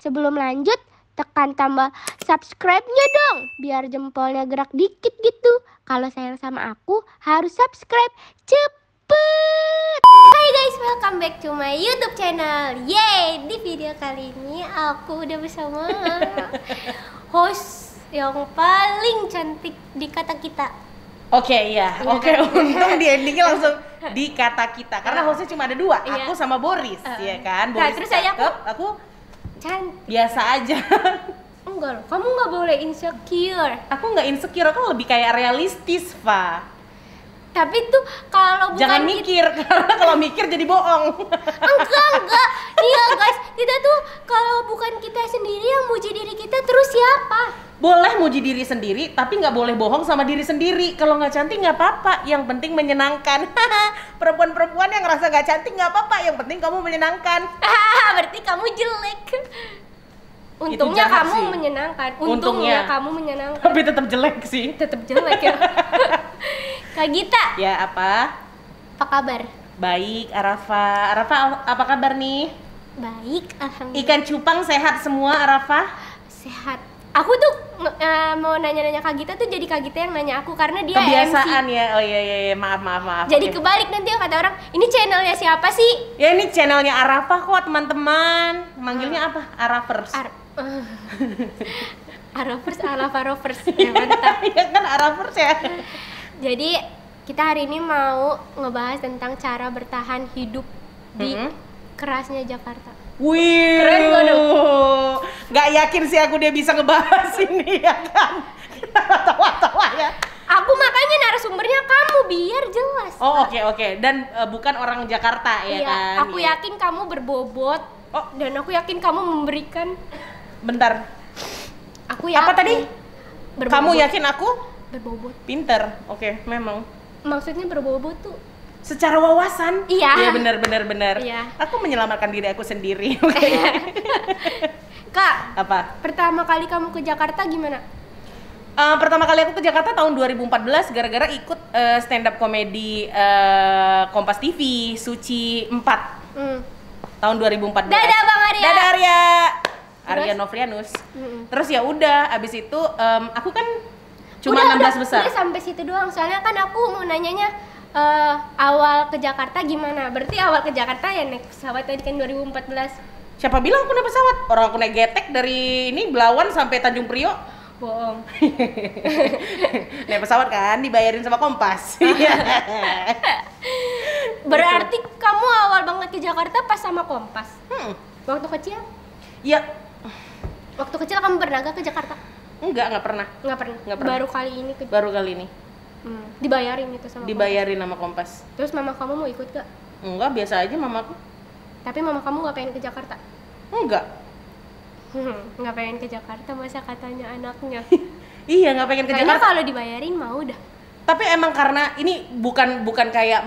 Sebelum lanjut, tekan tambah subscribe-nya dong, biar jempolnya gerak dikit gitu. Kalau sayang sama aku, harus subscribe cepet. Hai guys, welcome back to my YouTube channel. Yeay, di video kali ini aku udah bersama host yang paling cantik di kata kita. Oke, iya. Oke, untung di endingnya langsung di kata kita. Karena hostnya cuma ada dua, aku sama Boris, ya kan? Boris terus saya aku cantik. biasa aja. Enggak loh, kamu nggak boleh insecure. Aku nggak insecure, aku lebih kayak realistis, Fa. Tapi tuh kalau bukan Jangan mikir, karena kalau mikir jadi bohong. Enggak. Iya guys, kita tuh kalau bukan kita sendiri yang muji diri kita, terus siapa? Boleh muji diri sendiri, tapi nggak boleh bohong sama diri sendiri. Kalau nggak cantik nggak apa-apa, yang penting menyenangkan. Perempuan-perempuan yang ngerasa nggak cantik nggak apa-apa, yang penting kamu menyenangkan. Berarti kamu jelek. Untungnya kamu sih. Menyenangkan. Untungnya kamu menyenangkan. Tapi tetap jelek sih. Tetap jelek ya. Kak Gita. Ya apa? Apa kabar? Baik, Arafa. Arafa apa kabar nih? Baik, alhamdulillah. Ikan cupang sehat semua, Arafa? Sehat. Aku tuh mau nanya-nanya Kak Gita tuh, jadi Kak Gita yang nanya aku karena dia kebiasaan MC. Ya. Oh iya, maaf. Jadi Oke. kebalik nanti kata orang, ini channelnya siapa sih? Ya ini channelnya Arafa kok, teman-teman. Manggilnya apa? Arafers. Arafers, Arafarovers. Ya mantap. Ya kan Arafers ya. Jadi kita hari ini mau ngebahas tentang cara bertahan hidup di kerasnya Jakarta. Wih, Keren gak dong? Gak yakin sih aku dia bisa ngebahas ini ya kan. Tawa-tawa ya. Aku makanya narasumbernya kamu biar jelas. Oh oke. Dan bukan orang Jakarta ya kan. Aku yakin kamu berbobot. Dan aku yakin kamu memberikan. Bentar. Aku yakin. Apa tadi? Berbobot. Kamu yakin aku? Berbobot. Pinter. Oke, memang. Maksudnya berbobot tuh Secara wawasan? Iya. Iya benar. Iya. Aku menyelamatkan diri aku sendiri. Kak, Apa? pertama kali kamu ke Jakarta gimana? Pertama kali aku ke Jakarta tahun 2014 gara-gara ikut stand up komedi Kompas TV Suci 4 tahun 2014. Dadah Bang Arya. Dadah Arya. Arya Terus? Novrianus. Terus ya udah, abis itu aku kan cuma 16 besar. Udah sampai situ doang. Soalnya kan aku mau nanyanya awal ke Jakarta gimana? Berarti awal ke Jakarta ya naik pesawat tadi kan 2014. Siapa bilang aku naik pesawat? Orang aku naik getek dari ini Belawan sampai Tanjung Priok. Bohong. Naik pesawat kan, dibayarin sama Kompas. Berarti kamu awal banget ke Jakarta pas sama Kompas. Waktu kecil? Iya. Waktu kecil kamu pernah gak ke Jakarta? Nggak pernah. Nggak pernah. Baru kali ini ke. Baru kali ini. Dibayarin itu sama. Dibayarin sama Kompas. Terus mama kamu mau ikut gak? Enggak, biasa aja mamaku. Tapi mama kamu nggak pengen ke Jakarta? Enggak. Nggak pengen ke Jakarta, masa katanya anaknya. Iya, nggak pengen ke Kayaknya Jakarta. kalau dibayarin mau dah. Tapi emang karena ini bukan kayak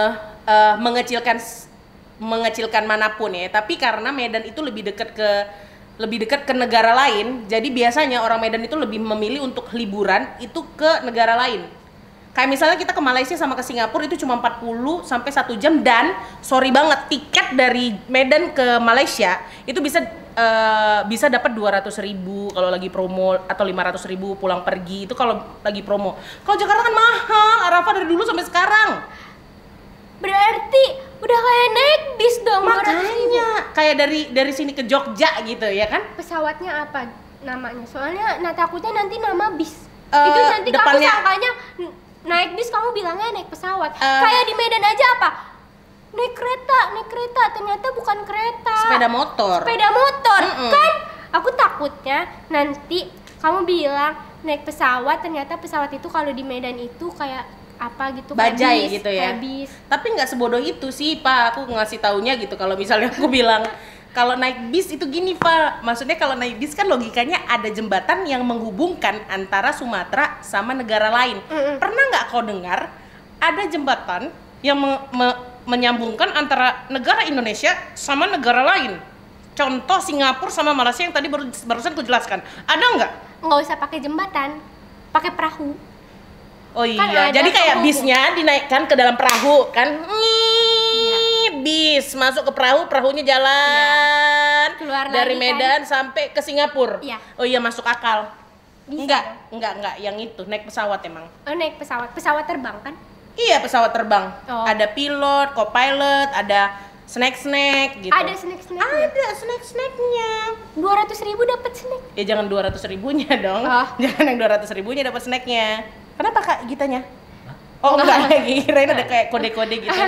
mengecilkan manapun ya, tapi karena Medan itu lebih dekat ke negara lain. Jadi biasanya orang Medan itu lebih memilih untuk liburan itu ke negara lain. Kayak misalnya kita ke Malaysia sama ke Singapura itu cuma 40 sampai 1 jam, dan sorry banget, tiket dari Medan ke Malaysia itu bisa dapat 200.000 kalau lagi promo, atau 500.000 pulang pergi itu kalau lagi promo. Kalau Jakarta kan mahal, Arafa dari dulu sampai sekarang. Berarti udah kayak naik bis dong. Makanya kayak dari sini ke Jogja gitu ya kan? Pesawatnya apa namanya? Soalnya takutnya nanti nama bis. Itu nanti kamu depannya- sangkanya naik bis, kamu bilangnya naik pesawat. Kayak di Medan aja apa? Naik kereta, ternyata bukan kereta. Sepeda motor. Kan aku takutnya nanti kamu bilang naik pesawat, ternyata pesawat itu kalau di Medan itu kayak apa gitu, Bajai kayak bis, gitu ya. kayak bis. Tapi nggak sebodoh itu sih, Pak. Aku ngasih taunya gitu. Kalau misalnya aku bilang kalau naik bis itu gini, Pak. Maksudnya kalau naik bis kan logikanya ada jembatan yang menghubungkan antara Sumatera sama negara lain. Pernah nggak kau dengar ada jembatan yang menyambungkan antara negara Indonesia sama negara lain? Contoh Singapura sama Malaysia yang tadi barusan aku jelaskan. Ada nggak? Nggak usah pakai jembatan, pakai perahu. Oh iya, Kan jadi kayak penghubung. bisnya dinaikkan ke dalam perahu kan? Bis masuk ke perahu, perahunya jalan Medan, Keluar dari lagi, Medan sampai ke Singapura. Iya. Oh iya, masuk akal. Bisa Enggak, yang itu naik pesawat emang. Oh, naik pesawat terbang kan? Iya, pesawat terbang. Oh. Ada pilot, co-pilot, ada snack-snack gitu. Ada snack-snacknya? Ada snack-snacknya. 200.000 dapat snack. Ya jangan 200.000-nya dong. Oh. Jangan yang 200.000-nya dapat snacknya. Kenapa Kak Gitanya? Oh enggak lagi, kirain ada kayak kode-kode gitu.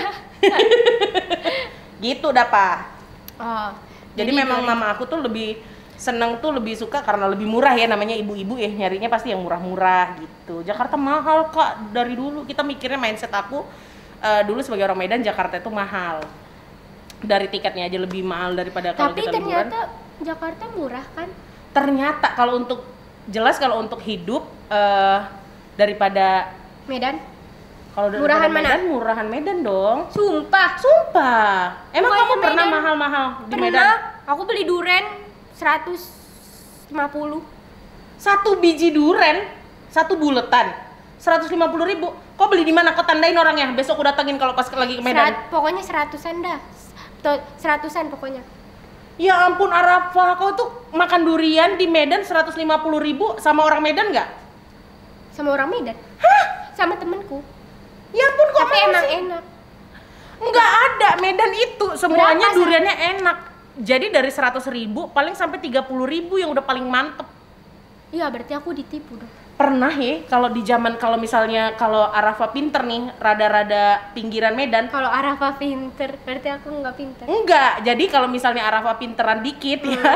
Gitu dah Pak. Oh. Jadi memang mama aku tuh lebih seneng tuh, lebih suka karena lebih murah ya, namanya ibu-ibu ya, nyarinya pasti yang murah-murah gitu. Jakarta mahal Kak, dari dulu kita mikirnya, mindset aku dulu sebagai orang Medan, Jakarta itu mahal. Dari tiketnya aja lebih mahal daripada kalau Tapi kita liburan. ternyata Jakarta murah kan? Ternyata kalau untuk kalau untuk hidup daripada Medan? kalau daripada Murahan mana? Medan, murahan Medan dong. Sumpah. Emang Bukannya kamu pernah Medan? mahal-mahal di Pernah. Medan? Aku beli duren 150. Satu biji duren, satu buletan, 150.000. Kok beli di mana? Kok tandain orangnya? Besok aku datangin kalau pas lagi ke Medan. Pokoknya 100-an dah. 100-an pokoknya. Ya ampun Arafah, kau tuh makan durian di Medan 150.000 sama orang Medan nggak? Sama orang Medan? Hah? Sama temenku. Ya ampun, kok Tapi mau emang sih? enak. Nggak ada, Medan itu semuanya Berapa, duriannya enak. Jadi dari 100.000 paling sampai 30.000 yang udah paling mantep. Iya, berarti aku ditipu dong. Pernah ya, kalau di zaman, kalau misalnya kalau Arafah pinter nih, rada-rada pinggiran Medan. Kalau Arafah pinter, berarti aku nggak pinter. Enggak, jadi kalau misalnya Arafah pinteran dikit ya.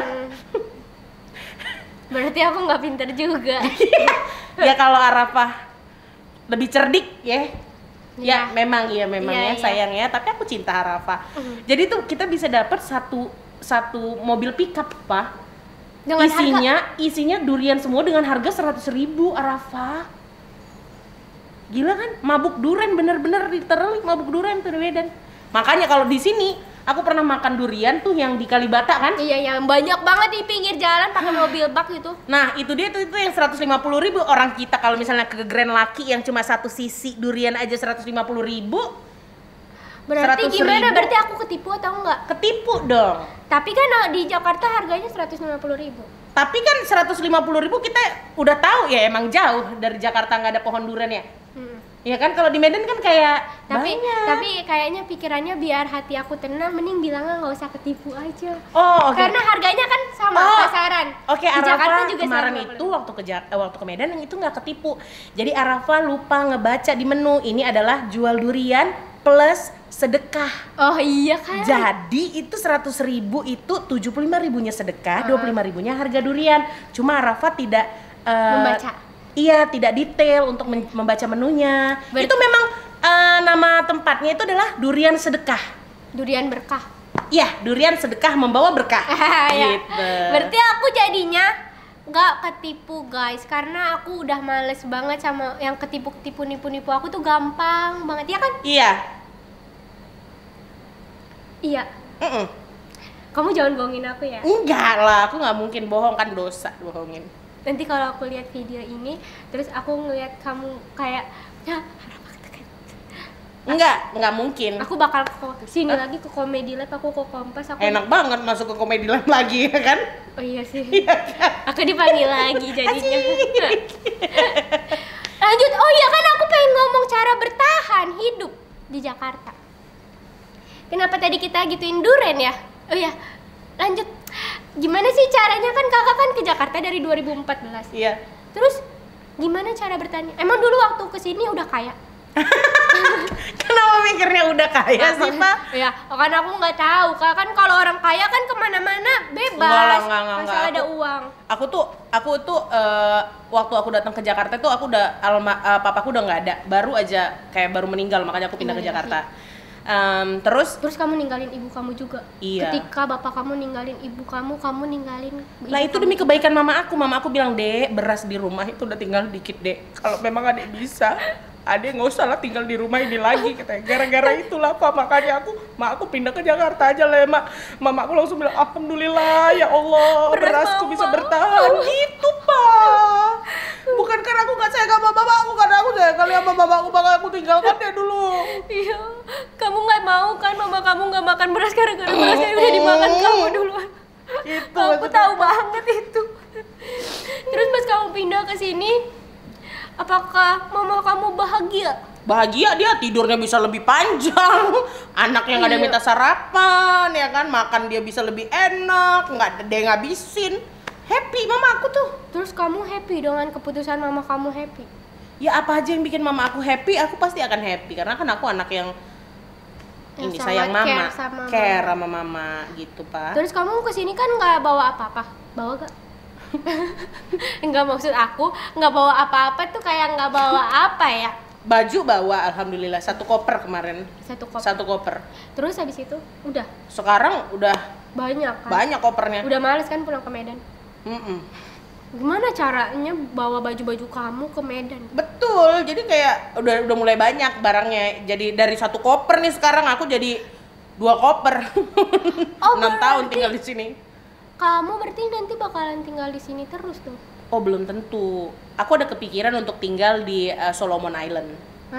Berarti aku nggak pinter juga. Ya kalau Arafah lebih cerdik ya. Iya. Ya memang Iya, ya iya. sayang ya, tapi aku cinta Arafah. Jadi tuh kita bisa dapat satu mobil pickup, Pak. Dengan Isinya durian semua dengan harga 100.000 Arafah. Gila kan? Mabuk durian, bener-bener literally mabuk durian tuh di Medan. Makanya kalau di sini aku pernah makan durian tuh yang di Kalibata kan? Iya, yang banyak banget di pinggir jalan pakai mobil bak gitu. Nah itu dia tuh, itu yang 150.000. Orang kita kalau misalnya ke Grand Lucky yang cuma satu sisi durian aja 150.000. Berarti 100.000. gimana? Berarti aku ketipu atau enggak? Ketipu dong. Tapi kan di Jakarta harganya 150.000. Tapi kan 150.000 kita udah tahu ya, emang jauh dari Jakarta, nggak ada pohon durian ya. Ya kan, kalau di Medan kan kayak Tapi banyak. kayaknya pikirannya biar hati aku tenang, mending bilangnya nggak usah ketipu aja. Oh oke. Karena harganya kan sama pasaran. Oke, Di Jakarta Arafah juga kemarin 150.000. itu waktu ke Medan yang itu nggak ketipu. Jadi Arafah lupa ngebaca di menu, ini adalah jual durian plus sedekah. Oh iya kan. Jadi itu 100.000 itu 75.000-nya sedekah, 25.000-nya harga durian. Cuma Arafah tidak Membaca. Iya, tidak detail untuk membaca menunya. Itu memang nama tempatnya itu adalah Durian Sedekah. Durian berkah. Iya, durian sedekah membawa berkah. Ya. Gitu. Berarti aku jadinya nggak ketipu guys, karena aku udah males banget sama yang ketipu-ketipu nipu-nipu aku tuh gampang banget ya kan? Iya. Iya. Mm-mm. Kamu jangan bohongin aku ya. Enggak lah, aku nggak mungkin bohong, kan dosa bohongin. Nanti kalau aku lihat video ini, terus aku ngeliat kamu kayak ya, Enggak mungkin. aku bakal ke sini lagi ke Comedy Lab, aku ke Kompas, aku Enak banget masuk ke Comedy Lab lagi ya kan? Oh iya sih. Iya kan? Aku dipanggil lagi jadinya. Lanjut. Oh iya kan, aku pengen ngomong cara bertahan hidup di Jakarta. Kenapa tadi kita gituin duren ya? Oh iya. Lanjut. Gimana sih caranya, kan kakak kan ke Jakarta dari 2014. Iya. Terus gimana cara bertanya? Emang dulu waktu kesini udah kaya? Kenapa mikirnya udah kaya sih, Pak? Ya, kan aku nggak tahu. Kan kalau orang kaya kan kemana-mana bebas. Enggak. Asal ada uang. Aku tuh waktu aku datang ke Jakarta tuh aku udah papaku udah nggak ada, baru baru meninggal, makanya aku pindah ke Jakarta. Terus kamu ninggalin ibu kamu juga. Iya. Ketika bapak kamu ninggalin ibu kamu ninggalin ibu Nah itu kamu. demi kebaikan mama aku bilang, Dek, beras di rumah itu udah tinggal dikit, Dek. Kalau memang adek bisa, adek nggak usah lah tinggal di rumah ini lagi, katanya. Gara-gara itulah Pak, makanya aku pindah ke Jakarta aja lah, Mak. Mama aku langsung bilang, alhamdulillah ya Allah, berasku bisa bertahan. Gitu Pak. Bukan karena aku nggak sayang sama bapak aku, karena aku sayang kali sama bapak aku, bakal aku tinggalkan dia dulu. Iya, kamu nggak mau kan mama kamu nggak makan beras gara-gara berasnya udah dimakan kamu duluan. Itu Aku maksudnya. tahu banget itu. Terus pas kamu pindah ke sini, apakah mama kamu bahagia? Bahagia, dia tidurnya bisa lebih panjang, anaknya nggak ada Iya. minta sarapan, ya kan, makan dia bisa lebih enak, nggak ada yang ngabisin, happy mama aku tuh. Terus kamu happy dengan keputusan mama kamu happy? Ya apa aja yang bikin mama aku happy, aku pasti akan happy karena kan aku anak yang Yang ini sangat sayang mama, care sama care sama mama gitu pak. Terus kamu kesini kan nggak bawa apa-apa? Bawa gak? Enggak, maksud aku nggak bawa apa-apa tuh kayak nggak bawa apa ya? Baju bawa, alhamdulillah 1 koper kemarin, 1 koper. Terus habis itu udah Sekarang udah banyak kan? banyak kopernya. Udah males kan pulang ke Medan? Mm-mm. Gimana caranya bawa baju-baju kamu ke Medan? Betul, jadi kayak udah mulai banyak barangnya. Jadi dari 1 koper nih sekarang aku jadi 2 koper. Oh, 6 tahun berarti- tinggal di sini. Kamu berarti nanti bakalan tinggal di sini terus tuh? Oh belum tentu. Aku ada kepikiran untuk tinggal di Solomon Island. Hah?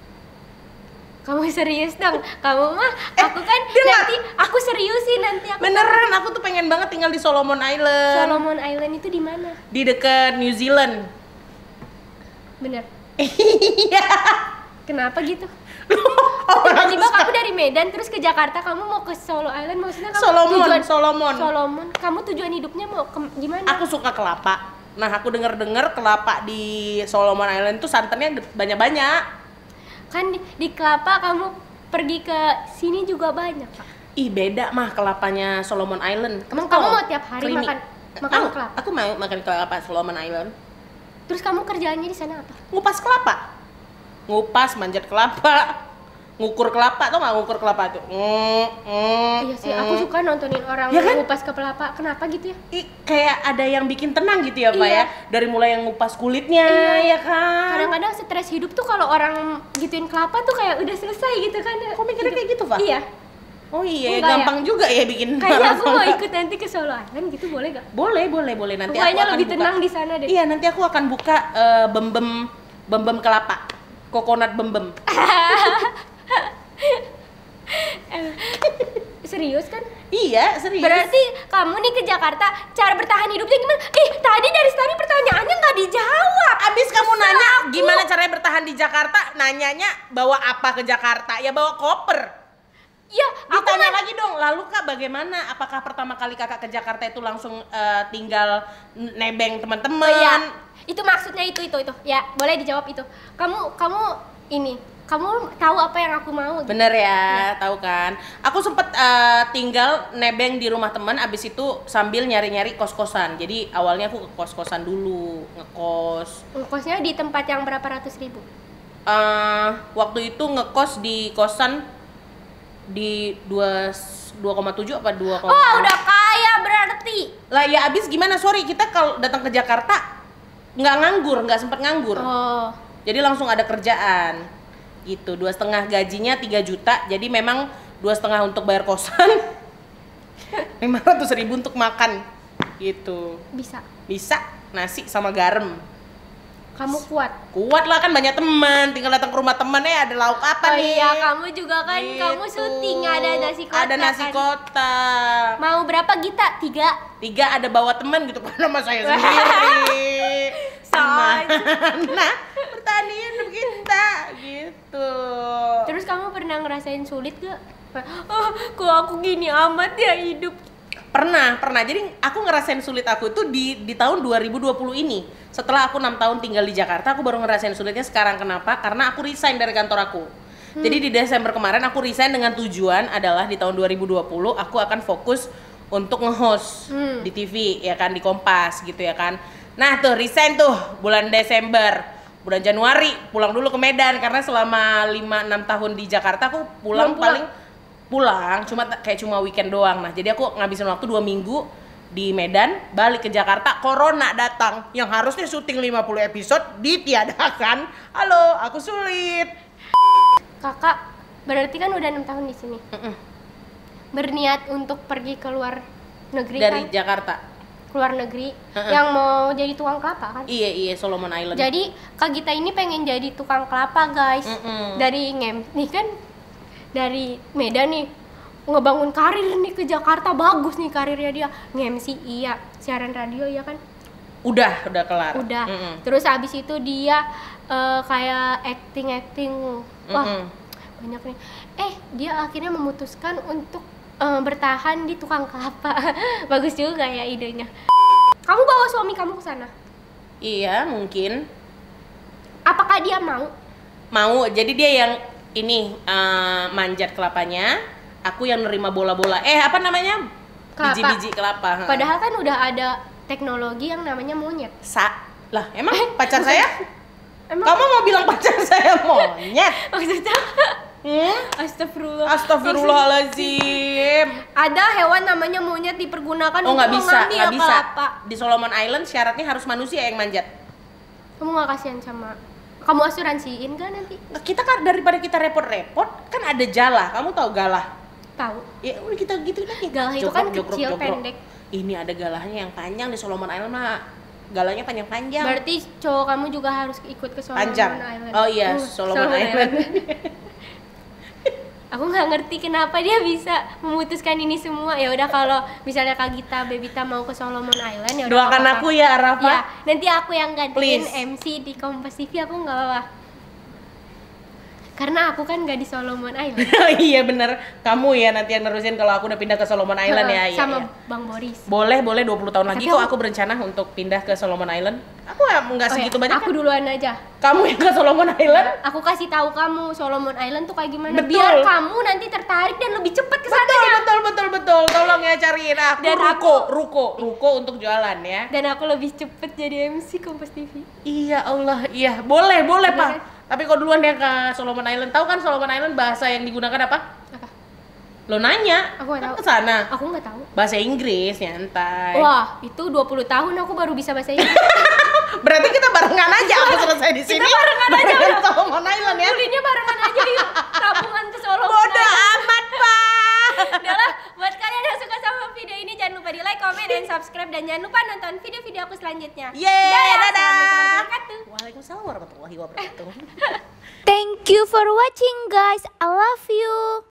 Kamu serius dong? Kamu mah, aku kan dia nanti, aku seriusin nanti aku. Beneran, aku tuh pengen banget tinggal di Solomon Island. Solomon Island itu di mana? Di dekat New Zealand. Bener. Iya. Kenapa gitu? Oh, Tiba-tiba kamu dari Medan terus ke Jakarta, kamu mau ke Solo Island, maksudnya kamu Solomon. Solomon. Kamu tujuan hidupnya mau gimana? Aku suka kelapa. Nah, aku denger kelapa di Solomon Island tuh santannya banyak-banyak. Kan di Kelapa kamu pergi ke sini juga banyak, Pak. Ih, beda mah kelapanya Solomon Island. Emang Tahu? kamu mau tiap hari Creamy. makan Mau, kelapa? Aku mau makan kelapa Solomon Island. Terus kamu kerjaannya di sana apa? Ngupas kelapa. Ngupas, manjat kelapa. Ngukur kelapa, tau gak ngukur kelapa tuh? Iya sih, aku suka nontonin orang Ya kan? ngupas ke kelapa. Kenapa gitu ya? Kayak ada yang bikin tenang gitu ya Pak Iya. ya. Dari mulai yang ngupas kulitnya ya kan. Kadang-kadang stres hidup tuh kalau orang gituin kelapa tuh kayak udah selesai gitu kan. Kok mikirnya kayak gitu Pak? Iya. Oh iya, Enggak gampang juga ya bikin. Kayaknya aku mau ikut nanti ke Solo Island gitu, boleh gak? Boleh nanti Kayaknya aku akan lebih buka. tenang di sana deh. Iya, nanti aku akan buka bembem kelapa. Coconut bembem. Serius kan? Iya, serius. Berarti kamu nih ke Jakarta, cara bertahan hidupnya gimana? Tadi dari tadi pertanyaannya nggak dijawab. Abis kamu Kesel nanya aku. gimana caranya bertahan di Jakarta, nanyanya bawa apa ke Jakarta? Ya bawa koper. Ya, aku Ditanya kan lagi dong, lalu Kak bagaimana? Apakah pertama kali Kakak ke Jakarta itu langsung tinggal nebeng teman-teman? iya. Itu maksudnya itu. Ya, boleh dijawab itu. Kamu kamu tahu apa yang aku mau? gitu. Bener ya, tahu kan? Aku sempet tinggal nebeng di rumah teman, abis itu sambil nyari-nyari kos-kosan. Jadi awalnya aku ke kos-kosan dulu, ngekos. Kosnya di tempat yang berapa ratus ribu? Waktu itu ngekos di kosan di 2,7 apa 2, Oh, udah kaya berarti. lah ya abis gimana, sorry kita kalau datang ke Jakarta nggak sempet nganggur. Oh. Jadi langsung ada kerjaan gitu, 2,5 gajinya 3 juta, jadi memang 2,5 untuk bayar kosan 500.000 untuk makan gitu. Bisa nasi sama garam. Kamu kuat. Kuat lah, kan banyak teman, tinggal datang ke rumah temannya ada lauk apa Oh nih. iya, kamu juga kan, Gitu. kamu syuting ada nasi kotak. Ada nasi kan? kotak. Mau berapa Gita? 3? 3 ada bawa teman gitu, nama saya sendiri. Gimana bertahan hidup kita gitu. Terus kamu pernah ngerasain sulit gak? Oh, kok aku gini amat ya hidup. Pernah. Jadi aku ngerasain sulit aku itu di tahun 2020 ini. Setelah aku 6 tahun tinggal di Jakarta, aku baru ngerasain sulitnya sekarang. Kenapa? Karena aku resign dari kantor aku. Jadi di Desember kemarin aku resign dengan tujuan adalah di tahun 2020 aku akan fokus untuk nge-host di TV ya kan, di Kompas gitu ya kan. Nah tuh resign tuh bulan Desember. Bulan Januari pulang dulu ke Medan karena selama 5-6 tahun di Jakarta aku pulang pulang cuma weekend doang. Nah jadi aku ngabisin waktu 2 minggu di Medan, balik ke Jakarta, corona datang yang harusnya syuting 50 episode ditiadakan. Halo, aku sulit. Kakak berarti kan udah 6 tahun di sini. Berniat untuk pergi ke luar negeri Dari kan? Jakarta. Keluar negeri yang mau jadi tukang kelapa kan? Iya, Solomon Island. Jadi Kak Gita ini pengen jadi tukang kelapa guys. Dari nih kan dari Medan nih ngebangun karir nih ke Jakarta, bagus nih karirnya dia. Nge-MC iya, siaran radio ya kan? Udah kelar. Udah. Terus abis itu dia kayak acting. Wah, banyak nih. Dia akhirnya memutuskan untuk bertahan di tukang kelapa. Bagus juga ya idenya. Kamu bawa suami kamu ke sana? Iya, mungkin. Apakah dia mau? Mau. Jadi dia yang ini manjat kelapanya, aku yang nerima bola-bola. Apa namanya? Kelapa. Biji-biji kelapa. Padahal kan udah ada teknologi yang namanya monyet. Lah, emang pacar saya? Emang? Kamu mau bilang pacar saya monyet? Maksudnya? Astagfirullah. Astagfirullahaladzim. Ada hewan namanya monyet dipergunakan untuk Nggak bisa. mengambil kelapa. Di Solomon Island syaratnya harus manusia yang manjat. Kamu nggak kasihan sama? Kamu asuransiin gak nanti? Kita kan daripada kita repot-repot, kan ada Galah. Kamu tahu Galah? Tahu. Ya udah kita gitu lagi. Galah itu kan kecil, pendek. Ini ada galahnya yang panjang di Solomon Island mah. Galahnya panjang-panjang. Berarti cowok kamu juga harus ikut ke Solomon Island. Oh iya, Solomon Island. Aku nggak ngerti kenapa dia bisa memutuskan ini semua. Ya udah, kalau misalnya Kak Gita, Bebita mau ke Solomon Island, ya udah. Doakan aku ya, Rafa. Ya, nanti aku yang gantiin Please. MC di Kompas TV, aku nggak apa-apa. Karena aku kan nggak di Solomon Island. Iya bener, kamu ya nanti yang nerusin kalau aku udah pindah ke Solomon Island ya. Sama iya. Bang Boris. Boleh 20 tahun lagi Tapi kok aku berencana untuk pindah ke Solomon Island. Aku nggak segitu banyak. Aku duluan aja. Kamu yang ke Solomon Island? Aku kasih tahu kamu Solomon Island tuh kayak gimana. Betul. Biar kamu nanti tertarik dan lebih cepet ke sana. Betul. Tolong ya cariin aku. Dan ruko untuk jualan ya. Dan aku lebih cepet jadi MC Kompas TV. Iya Allah, iya. Boleh Bener. Pak. Tapi kau duluan ya ke Solomon Island. Tahu kan Solomon Island bahasa yang digunakan apa? Apa? Lo nanya. Aku nggak Kan tahu. ke sana. Aku nggak tahu. Bahasa Inggris, nyantai. Wah, itu 20 tahun aku baru bisa bahasa Inggris. Berarti kita barengan aja. Aku selesai di sini. Kita barengan aja. Ke Solomon Island ya. Belinya barengan aja yuk. Tabungan ke Solomon Bodoh Island. amat, Pak. Udahlah, buat kalian yang suka sama video ini jangan lupa di like, comment, dan subscribe, dan jangan lupa nonton video-video aku selanjutnya. Yeay, dadah. Assalamualaikum warahmatullahi wabarakatuh. Waalaikumsalam warahmatullahi wabarakatuh. Thank you for watching guys. I love you.